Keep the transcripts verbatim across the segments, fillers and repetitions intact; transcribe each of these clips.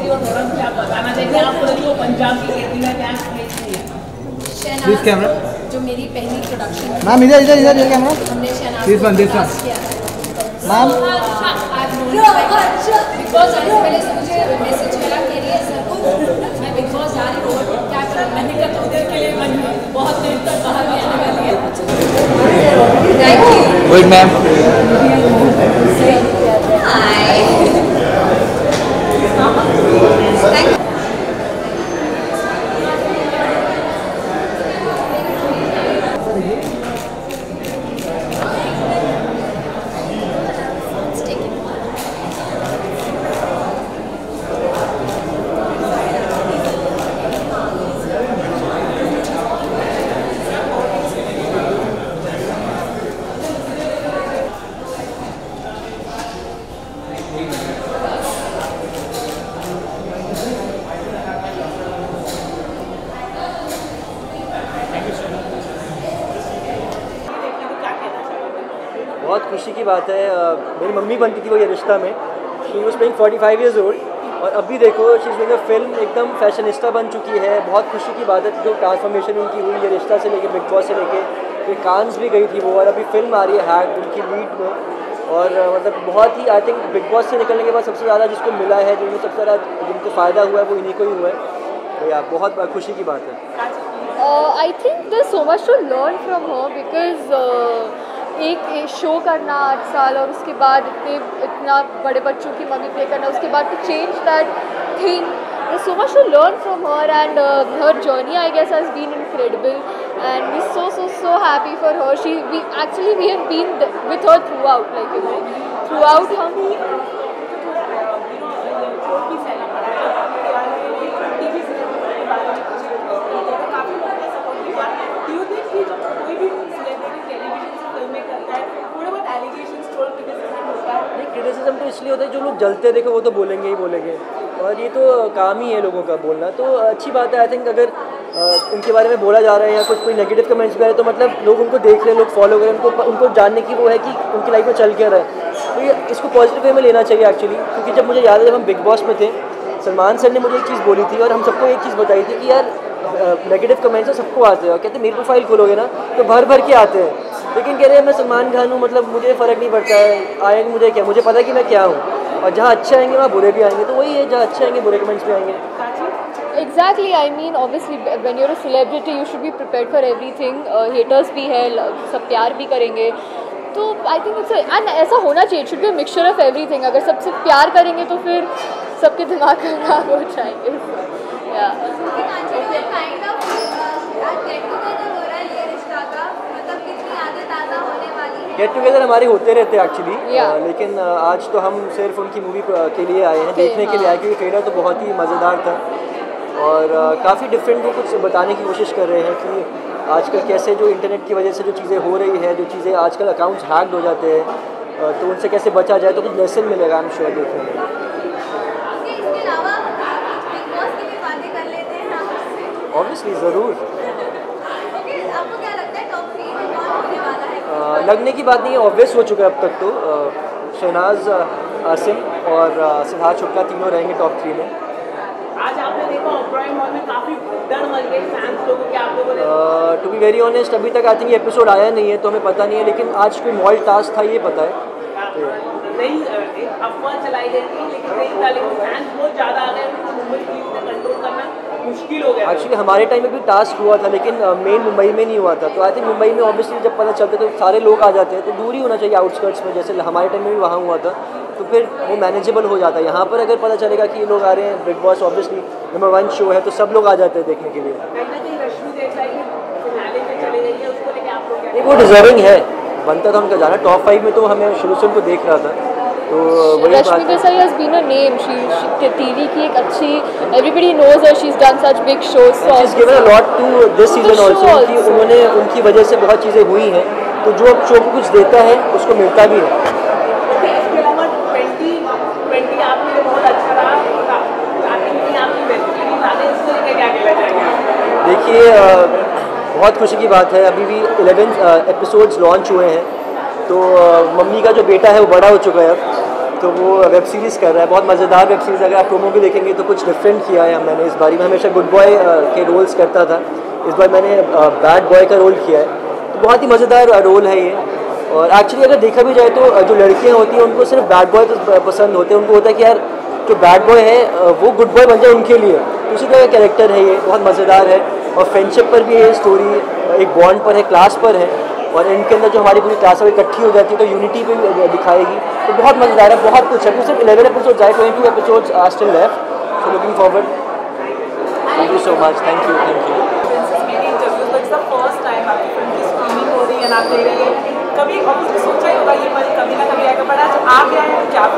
लगी और थोड़ा सा आप बताना चाहिए आप पूरी वो पंजाब की खेती का क्या प्लीज कैमरा जो मेरी पहली प्रोडक्शन मैम इधर इधर इधर ये कैमरा हमने Shehnaaz this one this one ma'am Bigg Boss आने से पहले से मुझे मैसेज मिला कि ये सर मैं बिग बॉस जा रही हूँ क्या करूँ मैंने कहा थोड़ी देर के लिए मन बहुत देर तक बाहर भी आने वाली है thank you good ma'am hi thank you बहुत खुशी की बात है। मेरी मम्मी बनती थी वो ये रिश्ता में, she was playing forty five years old और अभी देखो she is doing a film एकदम फैशनिस्टा बन चुकी है। बहुत खुशी की बात है जो ट्रांसफॉर्मेशन उनकी हुई ये रिश्ता से लेके बिग बॉस से लेके ये कांस भी गई थी वो और अभी फिल्म आ रही है हैक उनकी लीड में और मतलब बहुत ही आई थिंक बिग बॉस से निकलने के बाद सबसे ज़्यादा जिसको मिला है जिनको सबसे ज़्यादा जिनको फ़ायदा हुआ है वो इन्हीं को ही हुआ है। तो यार बहुत खुशी की बात है। I think there so much to learn from her because एक शो करना आठ साल और उसके बाद इतने इतना बड़े बच्चों की मम्मी प्ले करना उसके बाद to change that thing there's so much to learn from her and uh, her journey I guess has been incredible and we're so so so happy for her. She we actually we have been with her throughout like you know throughout हम criticism तो इसलिए होता है जो लोग जलते देखे वो तो बोलेंगे ही बोलेंगे और ये तो काम ही है लोगों का बोलना। तो अच्छी बात है आई थिंक अगर उनके बारे में बोला जा रहा है या कुछ कोई नेगेटिव कमेंट्स भी आ रहे हैं तो मतलब लोग उनको देख रहे हैं लोग फॉलो करें उनको उनको जानने की वो है कि उनकी लाइफ में चल क्या रहा है। तो ये इसको पॉजिटिव वे में लेना चाहिए एक्चुअली क्योंकि जब मुझे याद है जब हम बिग बॉस में थे सलमान सर ने मुझे एक चीज़ बोली थी और हम सबको एक चीज़ बताई थी कि यार नेगेटिव कमेंट्स सबको आते हैं और कहते मेरी प्रोफाइल खोलोगे ना तो भर भर के आते हैं लेकिन कह रहे हैं मैं सलमान खान हूँ मतलब मुझे फ़र्क नहीं पड़ता है आएंगे मुझे क्या मुझे पता है कि मैं क्या हूँ और जहाँ अच्छे आएंगे वहाँ बुरे भी आएंगे तो वही है जहाँ अच्छे आएंगे बुरे कमेंट्स भी आएंगे। Exactly, I mean obviously when you're a celebrity you should be prepared for everything. uh, haters भी है सब प्यार भी करेंगे तो आई थिंक इट्स एंड ऐसा होना चाहिए it should be mixture of everything. अगर सबसे प्यार करेंगे तो फिर सबके दिमाग खराब हो जाएंगे। गेट टुगेदर हमारे होते रहते हैं एक्चुअली yeah. लेकिन आज तो हम सिर्फ उनकी मूवी के लिए आए हैं देखने के लिए आए क्योंकि ट्रेलर तो बहुत ही मज़ेदार था और काफ़ी डिफरेंट वो कुछ बताने की कोशिश कर रहे हैं कि आजकल कैसे जो इंटरनेट की वजह से जो चीज़ें हो रही है जो चीज़ें आजकल अकाउंट्स हैक्ड हो जाते हैं तो उनसे कैसे बचा जाए तो कुछ लेसन मिलेगा हम श्योर देखेंगे। ऑब्वियसली ज़रूर लगने की बात नहीं है ऑब्वियस हो चुका है अब तक तो शहनाज आसिम और सिद्धार्थ शुक्ला तीनों रहेंगे टॉप थ्री में। आज आपने देखा ऑपराइम हॉल में काफी डर मच गई फैंस लोगों के आप लोगों ने टू बी वेरी ऑनेस्ट अभी तक आई थिंक ये एपिसोड आया नहीं है तो हमें पता नहीं है लेकिन आज कोई मॉल टास्क था ये पता है। नहीं अफवाह चलाई गई थी लेकिन नहीं था लेकिन फैंस बहुत ज़्यादा आ गए मुंबई पुलिस ने कंट्रोल करना मुश्किल हो गया। एक्चुअली हमारे टाइम में भी टास्क हुआ था लेकिन मेन मुंबई में नहीं हुआ था तो आई थिंक मुंबई में ऑब्वियसली जब पता चलता है तो सारे लोग आ जाते हैं तो दूर ही होना चाहिए आउटस्कर्ट्स में जैसे हमारे टाइम में भी वहाँ हुआ था तो फिर वो मैनेजेबल हो जाता है। यहाँ पर अगर पता चलेगा कि ये लोग आ रहे हैं Bigg Boss obviously number one show है तो सब लोग आ जाते हैं देखने के लिए। नहीं वो डिजर्विंग है बनता था उनका जाना टॉप फाइव में तो हमें शुरू से उनको देख रहा था तो Rashmi Desai has been a name. She, she TV की एक अच्छी everybody knows her. She's done such big shows. So she's given a lot to this season also. कि उन्होंने उनकी वजह से बहुत चीज़ें हुई हैं तो जो अब शो को कुछ देता है उसको मिलता भी है। इसके अलावा ट्वेंटी ट्वेंटी आपके लिए बहुत अच्छा रहा क्या कहना चाहेंगे? देखिए बहुत खुशी की बात है अभी भी इलेवन एपिसोड्स लॉन्च हुए हैं तो मम्मी का जो बेटा है वो बड़ा हो चुका है अब तो वो वेब सीरीज़ कर रहा है, बहुत मज़ेदार वेब सीरीज़। अगर आप प्रोमो भी देखेंगे तो कुछ डिफरेंट किया है मैंने इस बारी में। हमेशा गुड बॉय के रोल्स करता था, इस बार मैंने बैड बॉय का रोल किया है, तो बहुत ही मज़ेदार रोल है ये। और एक्चुअली अगर देखा भी जाए तो जो लड़कियाँ होती हैं उनको सिर्फ बैड बॉय तो पसंद होते हैं, उनको होता है कि यार जो बैड बॉय है वो गुड बॉय बन जाए उनके लिए। तो उसी तरह का कैरेक्टर है ये, बहुत मज़ेदार है। और फ्रेंडशिप पर भी ये स्टोरी, एक बॉन्ड पर है, क्लास पर है, और इनके अंदर जो हमारी पूरी क्लास है इकट्ठी हो जाती है तो यूनिटी पे भी दिखाएगी। तो बहुत मज़ेदार है, बहुत कुछ है। तो सिर्फ इलेवन एपिसोड्स आए, twenty two episodes are still left, so looking forward. Thank you so much, thank you thank you. कभी ऑब्वियसली सोचा ही होगा ये पल कभी ना कभी आएगा, बट आज आ गया है, क्या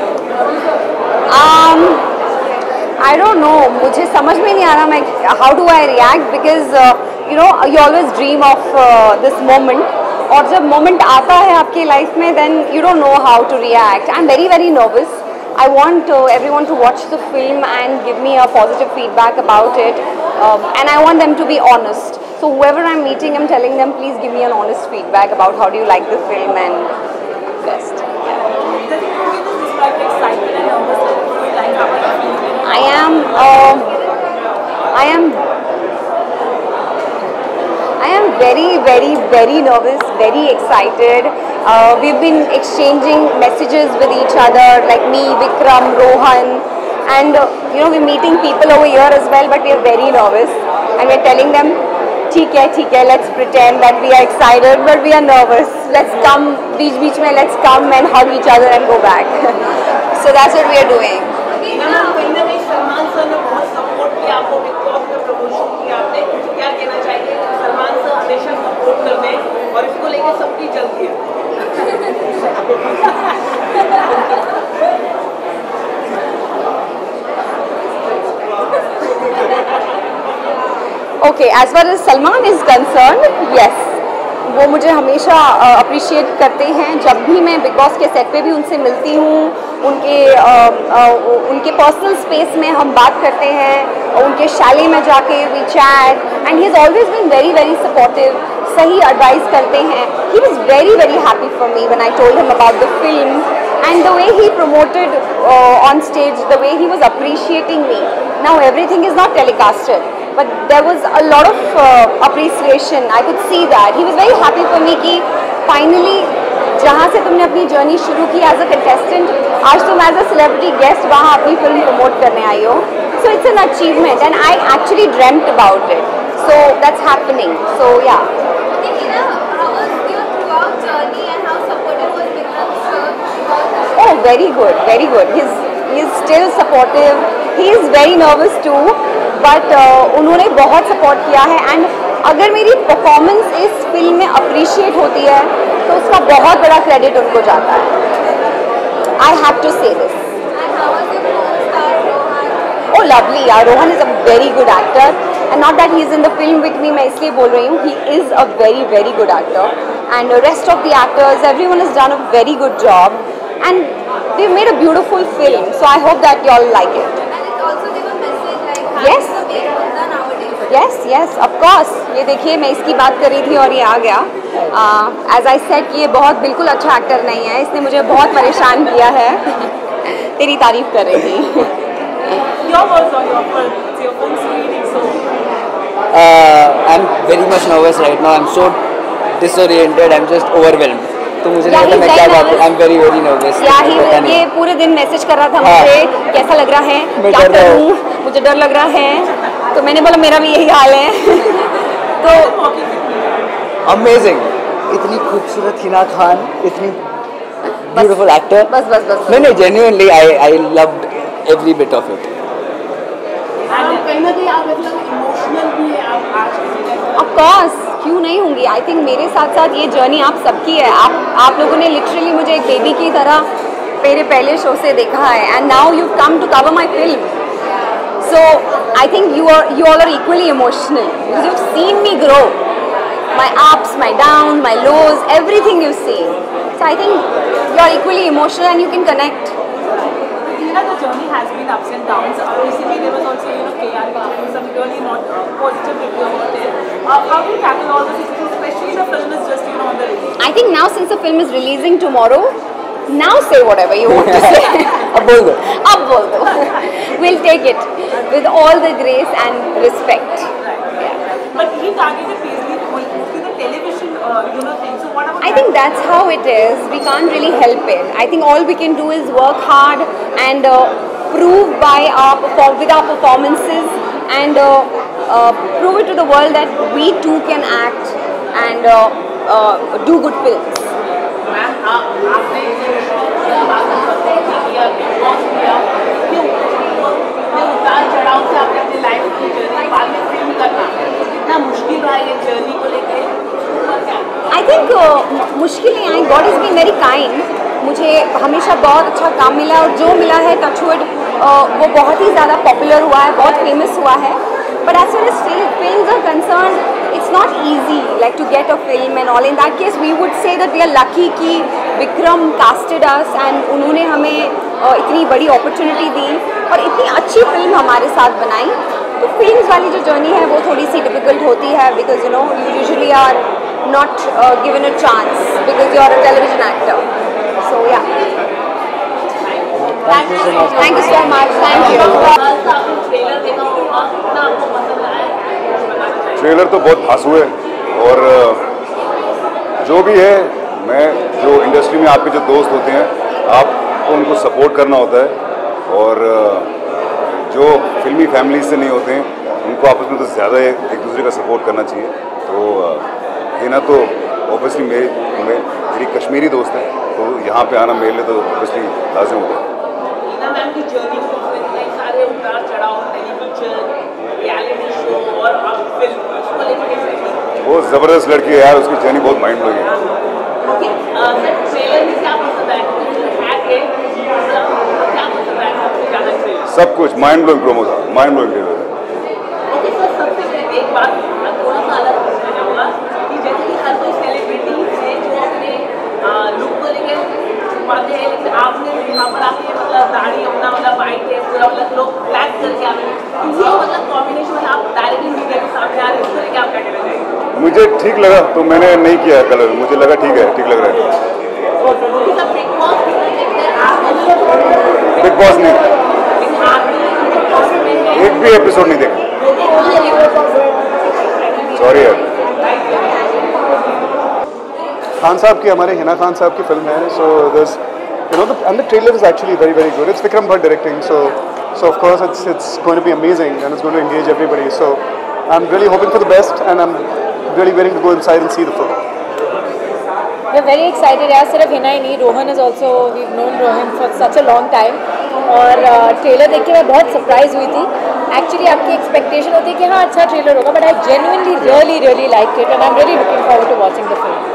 um I don't know, मुझे समझ में नहीं आ रहा मैं how do I react, because uh, you know you always dream of uh, this moment, और जब moment आता है आपकी लाइफ में then you don't know how to react. I'm very very nervous. I want uh, everyone to watch the film and give me a positive feedback about it, um, and I want them to be honest. So whoever I'm meeting, I'm telling them, please give me an honest feedback about how do you like the film and best. I am, uh, I am, I am very, very, very nervous, very excited. Uh, we've been exchanging messages with each other, like me, Vikram, Rohan, and uh, you know we're meeting people over here as well. But we are very nervous, and we're telling them, "ठीक है, ठीक है, let's pretend that we are excited, but we are nervous. Let's come, beach beach में, let's come and hug each other and go back." So that's what we are doing. कहीं ना कहीं Salman sir ने बहुत सपोर्ट किया आपको, big Boss में promotion किया आपने, क्या कहना चाहिए? सलमान सर हमेशा सपोर्ट करते हैं और इसको लेकर सबकी चलती है। Okay, as far as Salman is concerned, yes, वो मुझे हमेशा अप्रिशिएट uh, करते हैं। जब भी मैं बिग बॉस के सेट पे भी उनसे मिलती हूँ, उनके uh, uh, उनके पर्सनल स्पेस में हम बात करते हैं, उनके शैले में जाके we chat, and he is always been very very supportive, सही एडवाइस करते हैं। He was very very happy for me when I told him about the film, and the way he promoted uh, on stage, the way he was appreciating me. Now everything is not telecasted, but there was a lot of uh, appreciation. I could see that he was very happy for me कि finally जहाँ से तुमने अपनी journey शुरू की as a contestant, आज तुम as a celebrity guest वहाँ अपनी फिल्म प्रमोट करने आई हो. So it's an achievement and I actually dreamed about it. So that's happening. So yeah. Oh, very good, very good. He's he's still supportive. He is very nervous too, but uh, उन्होंने बहुत support किया है, and अगर मेरी performance इस film में appreciate होती है तो उसका बहुत बड़ा credit उनको जाता है. I have to say this. Oh, lovely. Yeah, Rohan is a very good actor, and not that he is in the film with me. मैं इसलिए बोल रही हूँ. He is a very very good actor, and the rest of the actors, everyone has done a very good job. And they made a beautiful film, so I hope that you all like it. And it also gave a message like yes, how to make Buddha nowadays. yes, yes, of course. ये देखिए मैं इसकी बात कर रही थी और ये आ गया. As I said कि ये बहुत बिल्कुल अच्छा एक्टर नहीं है, इसने मुझे बहुत परेशान किया है. तेरी तारीफ कर रही थी. Your words on your film, it's your film screening, so. Uh, I'm very much nervous right now. I'm so disoriented. I'm just overwhelmed. तो मुझे नहीं पता मैं क्या बात करूं. I'm very very nervous. ये पूरे दिन मैसेज कर रहा था मुझे, कैसा लग रहा है, क्या करूं, मुझे डर लग रहा है. तो मैंने बोला मेरा भी यही हाल है. तो अमेजिंग. इतनी खूबसूरत हिना खान, इतनी ब्यूटीफुल एक्टर. बस बस बस नहीं नहीं genuinely I I loved every bit of it. कहीं ना कहीं आप मतलब इमोशनल भी है आप आज. ऑफ कोर्स, क्यों नहीं होंगी. आई थिंक मेरे साथ साथ ये जर्नी आप सबकी है. आप आप लोगों ने लिटरली मुझे एक बेबी की तरह मेरे पहले शो से देखा है, and now you come to cover my film. So I think you are you all are equally emotional because you seen me grow, my ups, my down, my lows, everything you seen. So I think you are equally emotional and you can connect. The journey has been ups and downs. Uh, recently there was also, you know, K R getting some really not uh, positive review about it. Uh, how do you tackle all the situations, especially the film is just, you know, on the release? I think now since the film is releasing tomorrow, Now say whatever you want to say. अब बोल दो. अब बोल दो. We'll take it with all the grace and respect. But he targeted basically the television, uh, you know, thing. So what about I think that's how it is. We can't really help it. I think all we can do is work hard and uh, prove by our perform with our performances and uh, uh, prove it to the world that we too can act and uh, uh, do good films. Ma'am आप आपने किया because किया क्यों इतने उतार चढ़ाव से आपने अपनी लाइफ की जर्नी बाद में फिल्म करना कितना मुश्किल रहा ये जर्नी को लेके क्या I think uh, मुश्किलें आई. God has been very kind. मुझे हमेशा बहुत अच्छा काम मिला और जो मिला है टचवुड वो बहुत ही ज़्यादा पॉपुलर हुआ है, बहुत फेमस हुआ है. But as far as films are concerned, it's not easy like to get a film and all. In that case, we would say that we are lucky कि Vikram casted us and उन्होंने हमें uh, इतनी बड़ी opportunity दी और इतनी अच्छी film हमारे साथ बनाई. तो फिल्म्स वाली जो जर्नी है वो थोड़ी सी डिफिकल्ट होती है because you know you usually are not uh, given a chance because you are a television actor. So yeah. Thank you so much. Thank you so much. Thank you. Trailer देखा होगा कितना आपको पसंद आया. Trailer तो बहुत धांसू है और जो भी है, मैं जो इंडस्ट्री में आपके जो दोस्त होते हैं आपको उनको सपोर्ट करना होता है और जो फिल्मी फैमिली से नहीं होते हैं उनको आपस में तो ज़्यादा एक दूसरे का सपोर्ट करना चाहिए. तो हिना तो ऑब्वियसली मेरी मेरी कश्मीरी दोस्त है तो यहाँ पे आना मेरे लिए तो ऑब्वियसली लाजिम होता है. हिना मैम की जर्नी को कई सारे उतार चढ़ाव टेलीविजन रियलिटी शो और अब फिल्म उसको लेकर कैसे वो ज़बरदस्त लड़की है यार, उसकी जर्नी बहुत माइंड ब्लोइंग है. ओके सर ट्रेलर में क्या पसंद आया है के क्या पसंद आया सबसे ज़्यादा ट्रेलर. सब कुछ माइंड ब्लोइंग प्रोमो था, माइंड ब्लोइंग ट्रेलर है. ओके सर सबसे पहले एक बात थोड़ा सा अलग पूछना चाहूँगा कि जैसे कि हर कोई सेलिब्रिटी है जो अपने लुक को लेकर छुपाते हैं लेकिन आपने यहाँ पर आके मतलब दाढ़ी अपना मतलब वाइट है पूरा मतलब लोग ब्लैक करके आते हैं तो ये मतलब कॉम्बिनेशन आप डायरेक्टली मीडिया के सामने आ रहे हैं उसको लेकर आप क्या कहना चाहेंगे. मुझे ठीक लगा तो मैंने नहीं किया कलर, मुझे लगा ठीक है, ठीक लग रहा है. बिग बॉस नहीं, एक भी एपिसोड नहीं देखा. सॉरी यार. खान साहब की, हमारे हिना खान साहब की फिल्म है. So this you know the, and the trailer is actually very very good. It's Vikram Bhatt directing, so so of course it's it's going to be amazing and it's going to engage everybody. So I'm really hoping for the best and I'm really waiting to go inside and see the film. We're very excited. यार सिर्फ हिना ही नहीं, Rohan is also, we've known Rohan for such a long time. और trailer देख के मैं बहुत surprise हुई थी. एक्चुअली आपकी एक्सपेक्टेशन होती है कि हाँ अच्छा ट्रेलर होगा, but I genuinely really really like it and I am really looking forward to watching the film.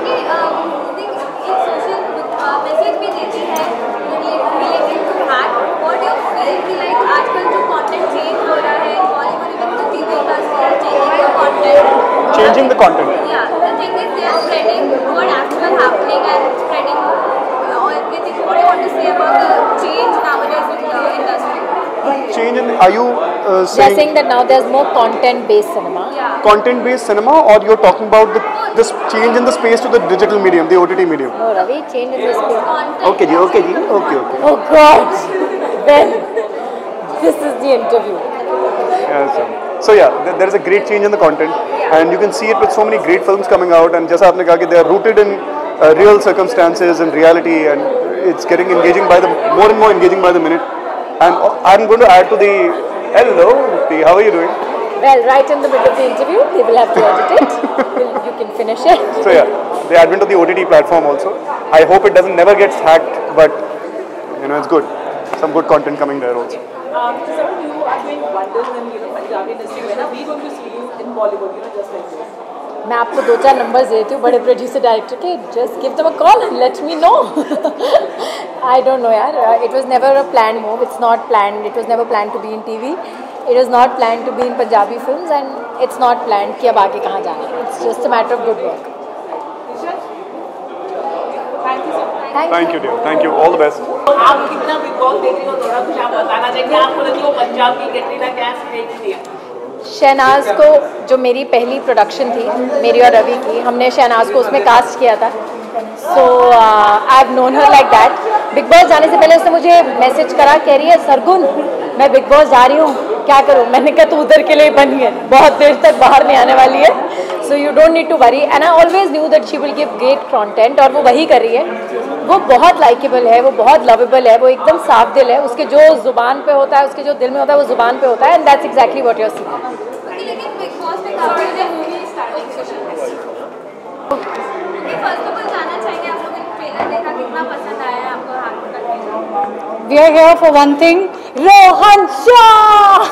Changing the content. Yeah, the thing is they are spreading what actually happening and spreading uh, everything. What do you want to say about the change nowadays in the industry? Change in, are you uh, They are saying, saying that now there's more content-based cinema. Yeah. content-based cinema, or you're talking about the, this change in the space to the digital medium, the O T T medium? No, Ravi, change in the space. Content. Okay, ji, okay, ji, okay, okay. Oh God! Then this is the interview. Yeah, so, so yeah, th- there is a great change in the content, and you can see it with so many great films coming out. And just aapne kaha ki they are rooted in uh, real circumstances and reality, and it's getting engaging by the more and more engaging by the minute. And uh, I'm going to add to the hello, Rupi, how are you doing? Well, right in the middle of the interview, they will have to edit it. Will- You can finish it. So yeah, the advent of the O T T platform also. I hope it doesn't never gets hacked, but you know it's good. Some good content coming there also. Um, so Sarah, you are doing wonders in you know Punjabi industry. When are we going to see you in Bollywood? You know, just like this. मैं आपको दो चार numbers देती हूँ बड़े producer director के. Just give them a call and let me know. I don't know यार. It was never a plan move. It's not plan. It was never plan to be in TV. It was not plan to be in Punjabi films and it's not plan कि अब आगे कहाँ जाना है. It's just a matter of good work. Thank you so much. Thank you, dear. Thank you. All the best. तो आप कितना big boss देख रहे हो थोड़ा कुछ आप बताना चाहिए. आपको लगी वो पंजाब की कैटरीना कैफ फेंक दिया. शहनाज को, जो मेरी पहली प्रोडक्शन थी मेरी और रवि की, हमने शहनाज को उसमें कास्ट किया था. So I have known her like that. Bigg Boss जाने से पहले उसने मुझे मैसेज करा, कह रही है सरगुन मैं बिग बॉस जा रही हूँ, क्या करूँ. मैंने कहा तू उधर के लिए बनी है, बहुत देर तक बाहर नहीं आने वाली है. So you don't need to worry. And I always knew that she will give great content, और वो वही कर रही है. वो बहुत लाइकेबल है, वो बहुत लवेबल है, वो एकदम साफ दिल है. उसके जो जुबान पे होता है, उसके जो दिल में होता है, वो जुबान पे होता है. And that's exactly what you are seeing. लेकिन बिग बॉस में काफी ज़्यादा मूवी स्टार्टिंग सेशन है. फर्स्ट ऑफ ऑल जानना चाहेंगे आप लोगों ने ट्रेलर देखा, कितना पसंद आया है आपको हाथ करके? We are here for one thing, Rohan Shah.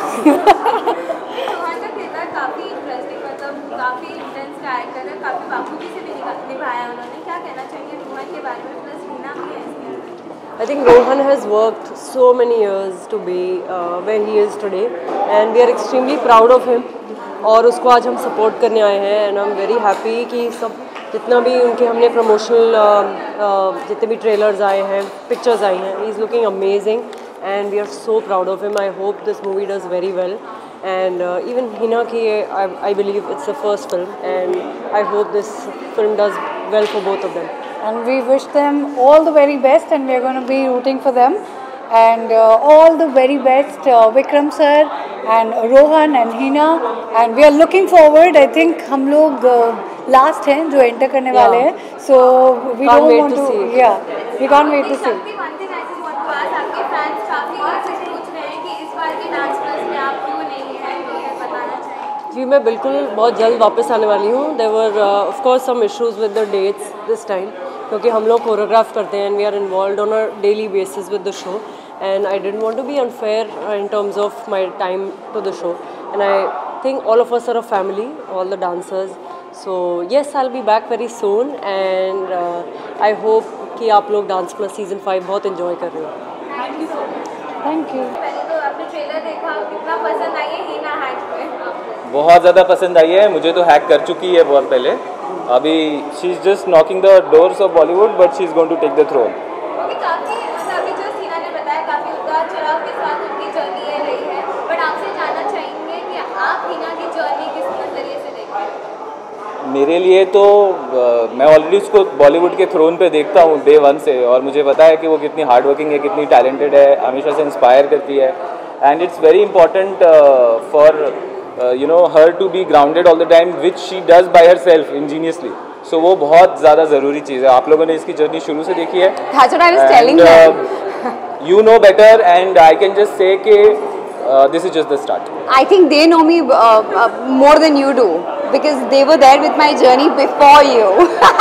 Rohan का किरदार काफी इंटरेस्टिंग, मतलब काफी इंटेंस कैरेक्टर है, काफी बाखूबी से भी निभाया उन्होंने. क्या कहना चाहिए रोहन के बारे में? प्लस हीना भी है इसके अंदर. I think Rohan has worked so many years to be uh, where he is today, and we are extremely proud of him. और उसको आज हम सपोर्ट करने आए हैं, and I am very happy कि सब जितना भी उनके हमने प्रमोशनल uh, uh, जितने भी ट्रेलर्स आए हैं, पिक्चर्स आई हैं, he is looking amazing and we are so proud of him. I hope this movie does very well. And even Hina की I believe it's the first film, and I hope this film does well for both of them. And we wish them all the very best, and we are going to be rooting for them. And uh, all the very best, uh, Vikram sir and Rohan and Hina. And we are looking forward. I think हम लोग uh, last हैं जो enter करने Yeah. वाले हैं. So we Can't don't wait want to to. see it. Yeah, we can't wait to see. Shakti, one thing I just want to ask, आपके fans काफी आपसे पूछ रहे हैं कि इस बार के डांस प्लस में आप क्यों नहीं हैं, तो ये बताना चाहिए. जी मैं बिल्कुल बहुत जल्द वापस आने वाली हूँ. There were of course some issues with the dates this time, क्योंकि हम लोग कोरियोग्राफ करते हैं and we are involve on a daily basis with the show, and I didn't want to be unfair in terms of my time to the show. And I think all of us are a family, all the dancers. So yes I will be back very soon, and I hope कि आप लोग dance plus season five बहुत enjoy कर रहे हो. Thank you so much. Thank you. पहले तो आपने ट्रेलर देखा, कितना पसंद आई है हीना हैक में? बहुत ज़्यादा पसंद आई है. मुझे तो हैक कर चुकी है बहुत पहले. अभी she is just knocking the doors of Bollywood, but she is going to take the throne. Okay, काफ़ी मतलब अभी जो हीना ने बताया काफ़ी उतार चढ़ाव के साथ उनकी जर्नी है रही है, बट आपसे जानना चाहेंगे कि आप हीना की जर्नी किस नज़रिए से देखते हैं? मेरे लिए तो uh, मैं ऑलरेडी उसको बॉलीवुड के थ्रोन पे देखता हूँ डे वन से, और मुझे पता है कि वो कितनी हार्ड वर्किंग है, कितनी टैलेंटेड है, हमेशा से इंस्पायर करती है. And it's very important for you know her to be grounded all the time, which she does by herself ingeniously. So वो बहुत ज़्यादा ज़रूरी चीज़ है. आप लोगों ने इसकी जर्नी शुरू से देखी है. That's what I was telling them. You know better, and I can just say कि uh, this is just the start. I think they know me uh, uh, more than you do, because they were there with my journey before you.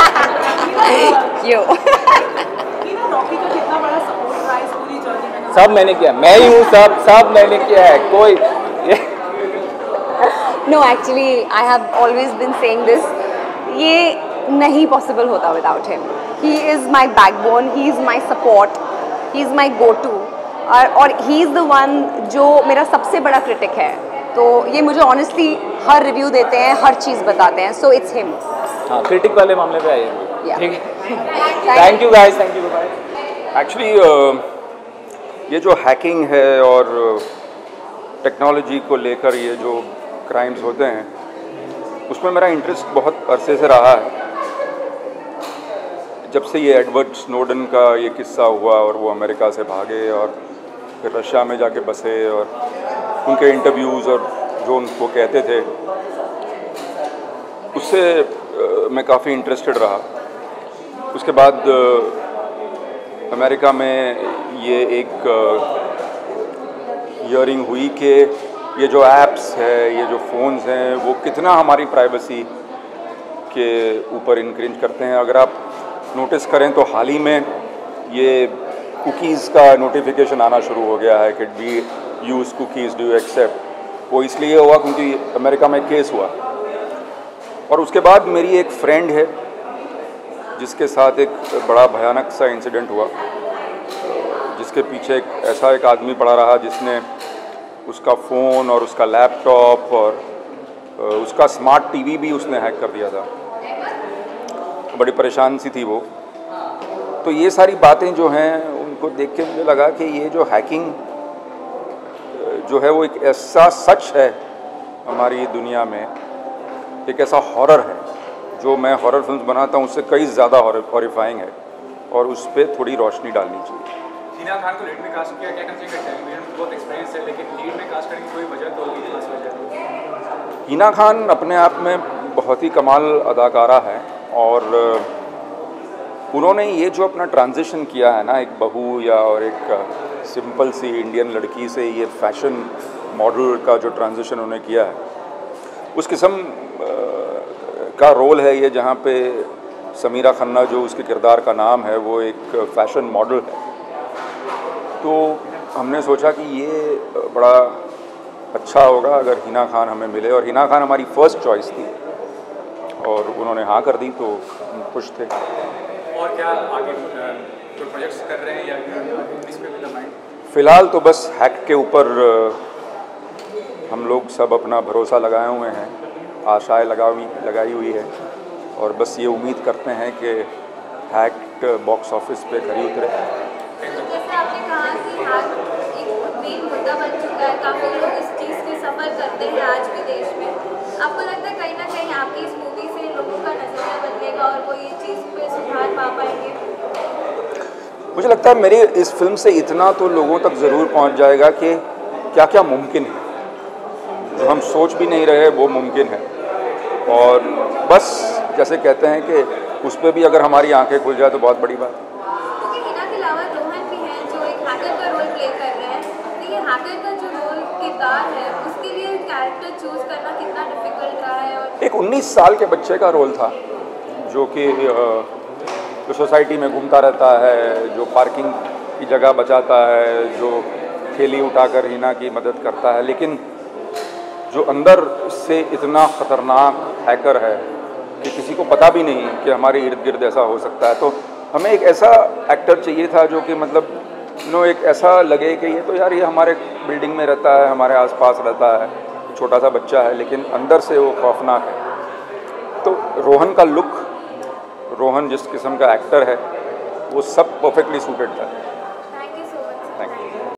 you. सब मैंने किया, मैं ही हूँ, सब सब मैंने किया है. कोई No, actually, I have always been saying this. ये नहीं possible होता without him. He is my backbone. He is my support. He is my go-to. और और he is the one जो मेरा सबसे बड़ा critic है. तो ये मुझे honestly हर review देते हैं, हर चीज़ बताते हैं. So it's him. हाँ, critic वाले मामले पे आइए. Yeah. ठीक है. Thank you guys. Thank you. Bye. Actually, uh, ये जो हैकिंग है और टेक्नोलॉजी को लेकर ये जो क्राइम्स होते हैं, उसमें मेरा इंटरेस्ट बहुत अरसे से रहा है. जब से ये एडवर्ड स्नोडन का ये किस्सा हुआ और वो अमेरिका से भागे और फिर रशिया में जाके बसे, और उनके इंटरव्यूज़ और जो उनको कहते थे, उससे मैं काफ़ी इंटरेस्टेड रहा. उसके बाद अमेरिका में ये एक हियरिंग हुई कि ये जो ऐप्स है, ये जो फ़ोन्स हैं, वो कितना हमारी प्राइवेसी के ऊपर इनक्रिंज करते हैं. अगर आप नोटिस करें तो हाल ही में ये कुकीज़ का नोटिफिकेशन आना शुरू हो गया है कि we use cookies, do you accept. वो इसलिए हुआ क्योंकि अमेरिका में केस हुआ. और उसके बाद मेरी एक फ्रेंड है जिसके साथ एक बड़ा भयानक सा इंसिडेंट हुआ, जिसके पीछे एक ऐसा एक आदमी पड़ा रहा जिसने उसका फ़ोन और उसका लैपटॉप और उसका स्मार्ट टीवी भी उसने हैक कर दिया था. बड़ी परेशान सी थी वो. तो ये सारी बातें जो हैं उनको देख के मुझे लगा कि ये जो हैकिंग जो है वो एक ऐसा सच है हमारी दुनिया में, एक ऐसा हॉरर है जो मैं हॉरर फिल्म्स बनाता हूँ उससे कई ज़्यादा हॉरिफाइंग है और उस पर थोड़ी रोशनी डालनी चाहिए। हिना खान को लीड में कास्ट किया, क्या कहना चाहिए? टेलीविजन में बहुत एक्सपीरियंस है, लेकिन लीड में कास्ट करने की कोई वजह तो होगी, खास वजह? हिना खान अपने आप में बहुत ही कमाल अदाकारा है और उन्होंने ये जो अपना ट्रांजिशन किया है ना, एक बहू या और एक सिंपल सी इंडियन लड़की से ये फैशन मॉडल का जो ट्रांजिशन उन्होंने किया है, उस किस्म का रोल है ये, जहाँ पे समीरा खन्ना जो उसके किरदार का नाम है वो एक फैशन मॉडल है। तो हमने सोचा कि ये बड़ा अच्छा होगा अगर हिना खान हमें मिले, और हिना खान हमारी फर्स्ट चॉइस थी और उन्होंने हाँ कर दी, तो हम खुश थे। और क्या आगे जो प्रोजेक्ट्स कर रहे हैं या इस पे भी लगाएं? फ़िलहाल तो बस हैक के ऊपर हम लोग सब अपना भरोसा लगाए हुए हैं, आशाएं लगाई लगाई हुई है और बस ये उम्मीद करते हैं कि हैक बॉक्स ऑफिस पे खरी उतरे। जैसे आपने कहा कि हैक एक मेन मुद्दा बन चुका है, काफ़ी लोग इस चीज़ से सफ़र करते हैं आज भी देश में। आपको लगता है कहीं ना कहीं आपकी इस मूवी से लोगों का नज़रिया बदलेगा और वो ये चीज़ पे सुधार पा पाएंगे? मुझे लगता है मेरी इस फिल्म से इतना तो लोगों तक ज़रूर पहुंच जाएगा कि क्या क्या मुमकिन है, जो हम सोच भी नहीं रहे वो मुमकिन है। और बस जैसे कहते हैं कि उस पर भी अगर हमारी आंखें खुल जाए तो बहुत बड़ी बात है। क्योंकि हिना के अलावा रोहन भी हैं जो एक हैकर का रोल प्ले कर रहे हैं, तो ये हैकर का जो रोल किरदार है उसके लिए कैरेक्टर चूज करना कितना डिफिकल्ट रहा है? और एक उन्नीस साल के बच्चे का रोल था जो कि जो सोसाइटी में घूमता रहता है, जो पार्किंग की जगह बचाता है, जो थैली उठाकर हिना की मदद करता है, लेकिन जो अंदर से इतना ख़तरनाक हैकर है कि किसी को पता भी नहीं कि हमारे इर्द गिर्द ऐसा हो सकता है। तो हमें एक ऐसा एक्टर चाहिए था जो कि मतलब नो एक ऐसा लगे कि ये तो यार ये हमारे बिल्डिंग में रहता है, हमारे आसपास रहता है, छोटा सा बच्चा है, लेकिन अंदर से वो खौफनाक है। तो रोहन का लुक, रोहन जिस किस्म का एक्टर है, वो सब परफेक्टली सूटेड था। Thank you so much. Thank you.